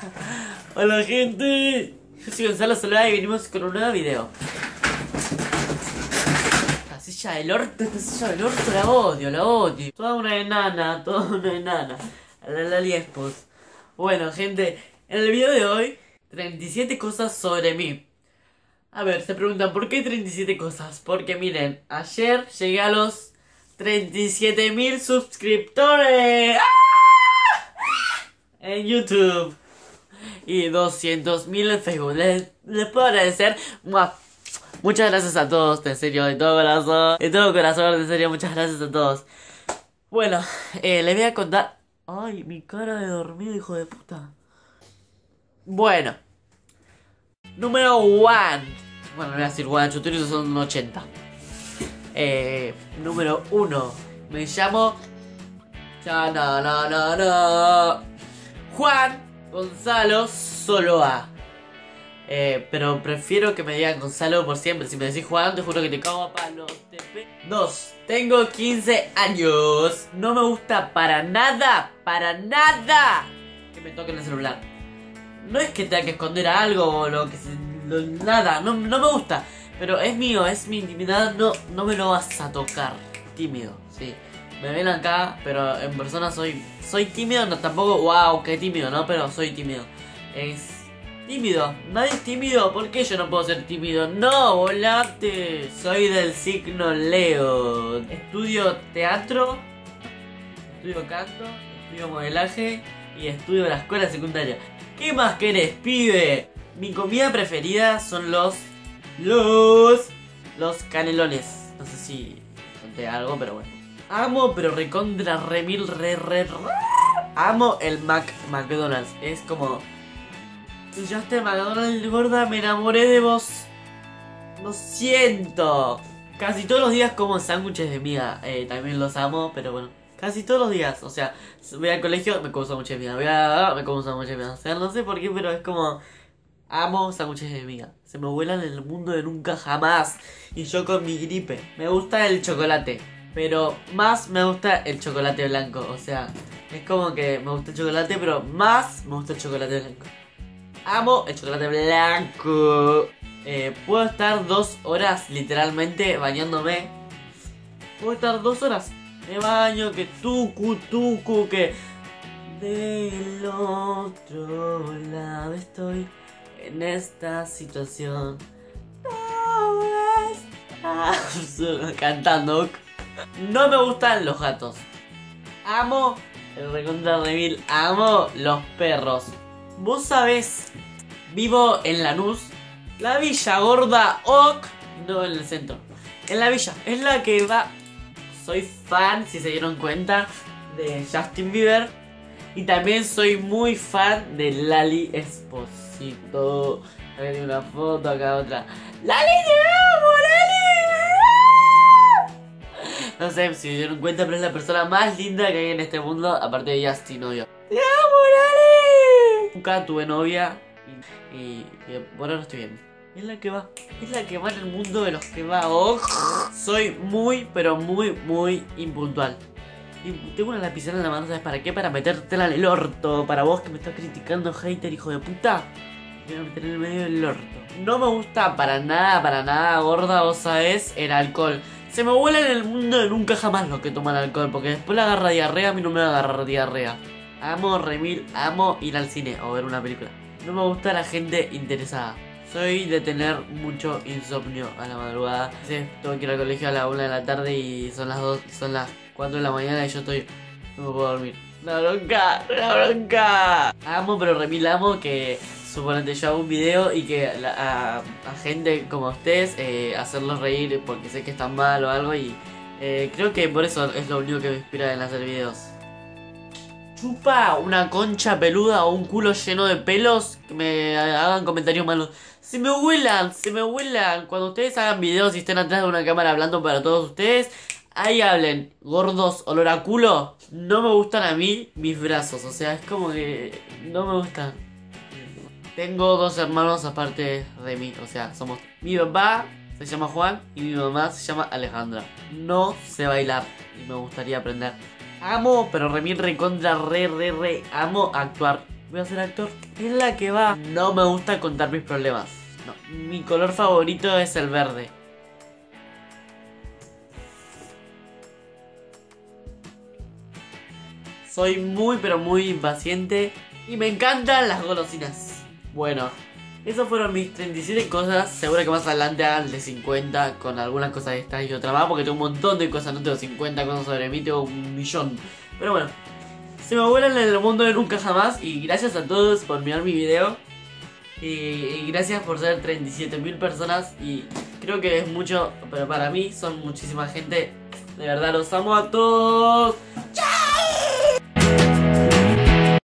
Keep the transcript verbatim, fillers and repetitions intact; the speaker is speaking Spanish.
Hola gente, yo soy Gonzalo Solá y venimos con un nuevo video. Esta silla del orto, esta silla del orto la odio, la odio. Toda una enana, toda una enana. La Lali Espos. Bueno gente, en el video de hoy, treinta y siete cosas sobre mí. A ver, se preguntan ¿por qué treinta y siete cosas? Porque miren, ayer llegué a los treinta y siete mil suscriptores en YouTube y doscientos mil en Facebook. Les, les puedo agradecer. ¡Mua! Muchas gracias a todos, en serio, de todo corazón, de todo corazón, en serio, muchas gracias a todos. Bueno, eh, les voy a contar. Ay, mi cara de dormido, hijo de puta. Bueno, número uno. Bueno, no voy a decir one, chuturizos son ochenta. Eh, número uno. Me llamo Ya no, no, no, no Juan Gonzalo Soloa. Eh, pero prefiero que me digan Gonzalo por siempre. Si me decís Juan, te juro que te cago a palos. Dos. Tengo quince años. No me gusta para nada, para nada que me toquen el celular. No es que tenga que esconder algo o lo que se, lo, nada, no, no me gusta. Pero es mío, es mi intimidad, no, no me lo vas a tocar. Tímido, sí. Me ven acá, pero en persona soy soy tímido, no tampoco, wow, qué tímido, ¿no? Pero soy tímido. Es tímido, nadie es tímido, ¿por qué yo no puedo ser tímido? No, volate. Soy del signo Leo. Estudio teatro, estudio canto, estudio modelaje y estudio la escuela secundaria. ¿Qué más querés, pibe? Mi comida preferida son los Los Los canelones. No sé si conté algo, pero bueno. Amo, pero recontra remil re re re. Amo el Mac McDonald's. Es como si yo esté McDonald's, gorda, me enamoré de vos. Lo siento. Casi todos los días como sándwiches de miga. eh, También los amo, pero bueno, casi todos los días. O sea, voy al colegio, me como sándwiches de miga. Voy a... me como sándwiches de miga. O sea, no sé por qué, pero es como amo sándwiches de miga. Se me vuelan en el mundo de nunca jamás. Y yo con mi gripe. Me gusta el chocolate, pero más me gusta el chocolate blanco. O sea, es como que me gusta el chocolate, pero más me gusta el chocolate blanco. Amo el chocolate blanco. eh, Puedo estar dos horas literalmente bañándome. Puedo estar dos horas. Me baño, que tucu, tucu, que del otro lado estoy en esta situación. Cantando. No me gustan los gatos. Amo el recontra remil. Amo los perros. Vos sabés, vivo en Lanús, la villa gorda Oc. No, en el centro, en la villa, es la que va. Soy fan, si se dieron cuenta, de Justin Bieber. Y también soy muy fan de Lali Esposito. Acá tiene una foto, acá otra. ¡Lali, te amo, Lali! No sé si se dieron cuenta, pero es la persona más linda que hay en este mundo, aparte de Justin, obvio. ¡Te amo, Lali! Nunca tuve novia y, y, y por ahora estoy bien. Es la que va, es la que va en el mundo de los que va. Oh, soy muy, pero muy, muy impuntual. Y tengo una lapicera en la mano, ¿sabes para qué? Para metértela en el orto. Para vos que me estás criticando, hater, hijo de puta. Me voy a meter en el medio del orto. No me gusta para nada, para nada, gorda, vos sabés, el alcohol. Se me vuela en el mundo de nunca jamás los que toman alcohol, porque después le agarra diarrea, a mí no me va a agarrar diarrea. Amo remil, amo ir al cine o ver una película. No me gusta la gente interesada. Soy de tener mucho insomnio a la madrugada. Sí, tengo que ir al colegio a la una de la tarde y son las dos, son las cuatro de la mañana y yo estoy... no me puedo dormir. La bronca, la bronca. Amo, pero remil amo que suponete yo hago un video y que la, a, a gente como ustedes eh, hacerlos reír porque sé que están mal o algo. Y eh, creo que por eso es lo único que me inspira en hacer videos. Chupa una concha peluda o un culo lleno de pelos que me hagan comentarios malos. Se me vuelan, se me vuelan. Cuando ustedes hagan videos y estén atrás de una cámara hablando para todos ustedes, ahí hablen. Gordos, olor a culo. No me gustan a mí mis brazos. O sea, es como que no me gustan. Tengo dos hermanos aparte de mí. O sea, somos... mi papá se llama Juan y mi mamá se llama Alejandra. No sé bailar y me gustaría aprender. Amo, pero remil recontra re re re amo actuar. voy a ser actor. Es la que va. No me gusta contar mis problemas. No, mi color favorito es el verde. Soy muy pero muy impaciente y me encantan las golosinas. Bueno, esas fueron mis treinta y siete cosas. Seguro que más adelante hagan de cincuenta con algunas cosas de estas y otra más, porque tengo un montón de cosas. No tengo cincuenta cosas sobre mí, tengo un millón. Pero bueno, se me vuelan en el mundo de nunca jamás. Y gracias a todos por mirar mi video. Y, y gracias por ser treinta y siete mil personas. Y creo que es mucho, pero para mí son muchísima gente. De verdad, los amo a todos. ¡Chao!